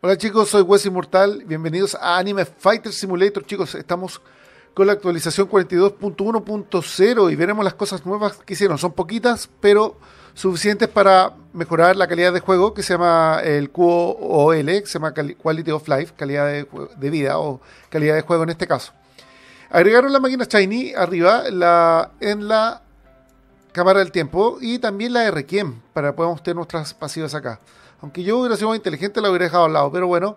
Hola chicos, soy Wes Inmortal, bienvenidos a Anime Fighter Simulator. Chicos, estamos con la actualización 42.1.0 y veremos las cosas nuevas que hicieron. Son poquitas, pero suficientes para mejorar la calidad de juego, que se llama el QoL, que se llama Quality of Life, calidad de vida o calidad de juego en este caso. Agregaron la máquina Shiny arriba en la cámara del tiempo y también la de Requiem para que podamos tener nuestras pasivas acá. Aunque yo hubiera sido más inteligente, la hubiera dejado al lado. Pero bueno,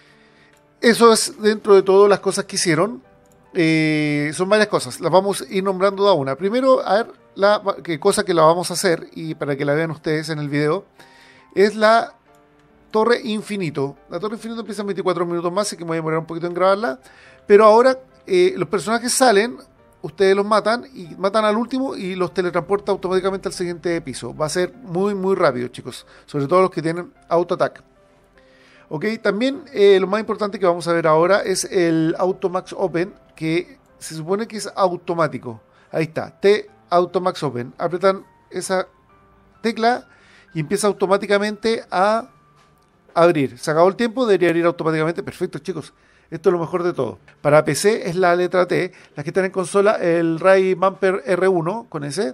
eso es dentro de todo las cosas que hicieron. Son varias cosas. Las vamos a ir nombrando de a una. Primero, a ver qué cosa que la vamos a hacer, y para que la vean ustedes en el video, es la Torre Infinito. La Torre Infinito empieza en 24 minutos más, así que me voy a demorar un poquito en grabarla. Pero ahora los personajes salen, ustedes los matan y matan al último y los teletransporta automáticamente al siguiente piso. Va a ser muy muy rápido, chicos, sobre todo los que tienen auto attack. Ok, también lo más importante que vamos a ver ahora es el Auto Max Open, que se supone que es automático. Ahí está, T Auto Max Open. Apretan esa tecla y empieza automáticamente a abrir. Se acabó el tiempo, debería abrir automáticamente. Perfecto, chicos. Esto es lo mejor de todo. Para PC es la letra T. Las que están en consola, el Ray Bumper R1 con ese.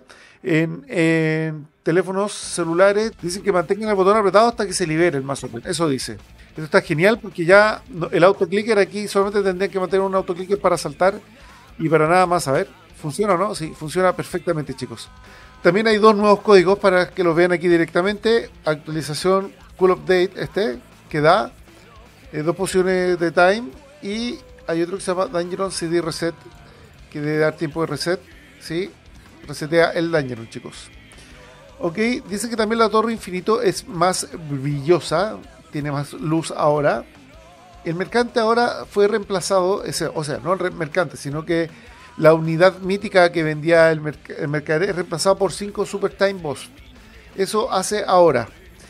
En teléfonos celulares dicen que mantengan el botón apretado hasta que se libere el Max Open. Eso dice. Esto está genial porque ya el autoclicker aquí solamente tendrían que mantener un autoclicker para saltar y para nada más. A ver, ¿funciona o no? Sí, funciona perfectamente, chicos. También hay dos nuevos códigos para que los vean aquí directamente. Actualización Cool Update que da 2 pociones de time, y hay otro que se llama Dangeron CD Reset, que debe dar tiempo de reset. ¿Sí? Resetea el Dangeron, chicos. Ok, dice que también la Torre Infinito es más brillosa, tiene más luz ahora. El mercante ahora fue reemplazado, o sea, no el mercante, sino que la unidad mítica que vendía el mercader es reemplazado por 5 Super Time Boss. Eso hace ahora.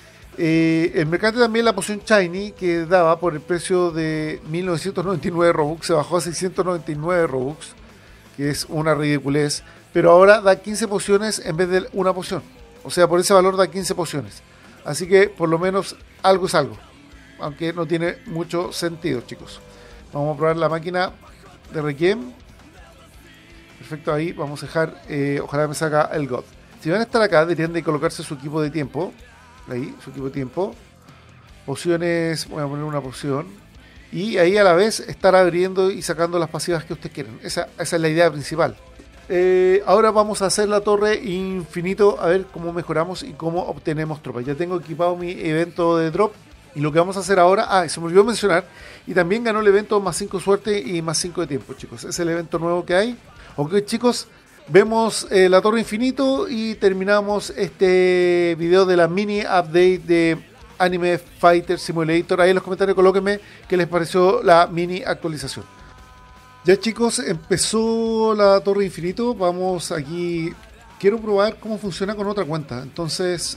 El mercante también, la poción Shiny que daba por el precio de 1999 Robux, se bajó a 699 Robux, que es una ridiculez, pero ahora da 15 pociones en vez de una poción. O sea, por ese valor da 15 pociones. Así que por lo menos algo es algo, aunque no tiene mucho sentido, chicos. Vamos a probar la máquina de Requiem. Perfecto, ahí vamos a dejar, ojalá me salga el God. Si van a estar acá, deberían de colocarse su equipo de tiempo. Ahí, su equipo de tiempo. Pociones, voy a poner una poción. Y ahí a la vez estar abriendo y sacando las pasivas que ustedes quieren. Esa es la idea principal. Ahora vamos a hacer la Torre Infinito, a ver cómo mejoramos y cómo obtenemos tropas. Ya tengo equipado mi evento de drop. Y lo que vamos a hacer ahora, se me olvidó mencionar, y también ganó el evento más 5 suerte y más 5 de tiempo, chicos. Es el evento nuevo que hay. Ok, chicos. Vemos la Torre Infinito y terminamos este video de la mini update de Anime Fighter Simulator. Ahí en los comentarios colóquenme qué les pareció la mini actualización. Ya, chicos, empezó la Torre Infinito. Vamos aquí. Quiero probar cómo funciona con otra cuenta. Entonces,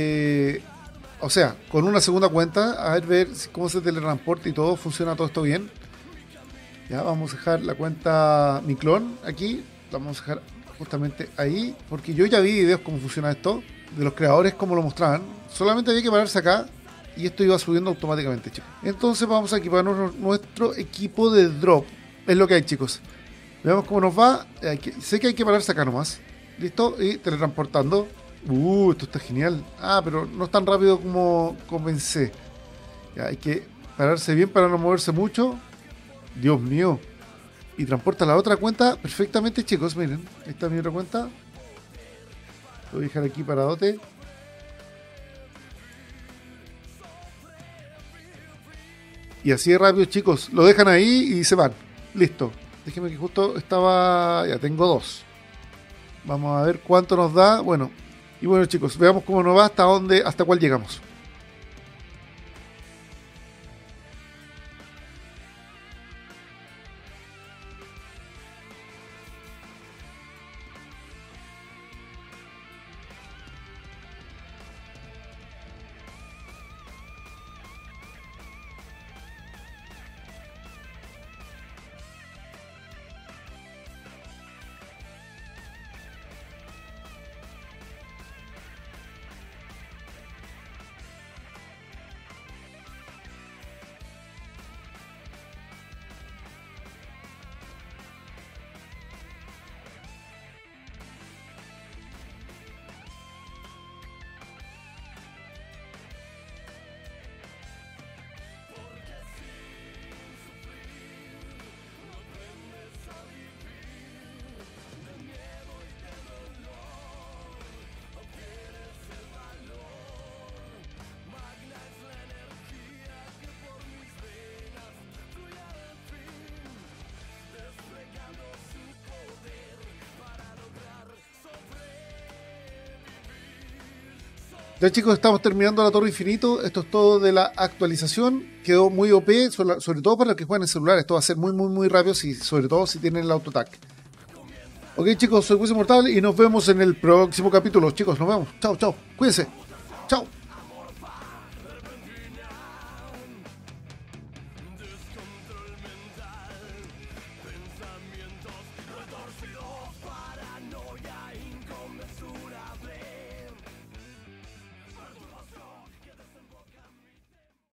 o sea, con una segunda cuenta, a ver cómo se teletransporta y todo. Funciona todo esto bien. Ya, vamos a dejar la cuenta mi clon aquí. La vamos a dejar justamente ahí, porque yo ya vi videos cómo funciona esto, de los creadores, cómo lo mostraban. Solamente había que pararse acá y esto iba subiendo automáticamente, chicos. Entonces vamos a equiparnos nuestro equipo de drop. Es lo que hay, chicos. Veamos cómo nos va. Sé que hay que pararse acá nomás. Listo, y teletransportando. Esto está genial. Pero no es tan rápido como pensé. Ya, hay que pararse bien para no moverse mucho. Dios mío. Y transporta la otra cuenta perfectamente, chicos. Miren, esta es mi otra cuenta. Lo voy a dejar aquí paradote. Y así de rápido, chicos. Lo dejan ahí y se van. Listo. Déjenme que justo estaba... Ya tengo 2. Vamos a ver cuánto nos da. Bueno. Y bueno, chicos, veamos cómo nos va, hasta cuál llegamos. Ya chicos, estamos terminando la Torre Infinito. Esto es todo de la actualización. Quedó muy OP, sobre todo para los que juegan en celular. Esto va a ser muy rápido, sobre todo si tienen el autotac. Ok chicos, soy Wes Mortal y nos vemos en el próximo capítulo. Chicos, nos vemos. Chao, chao. Cuídense. Chao.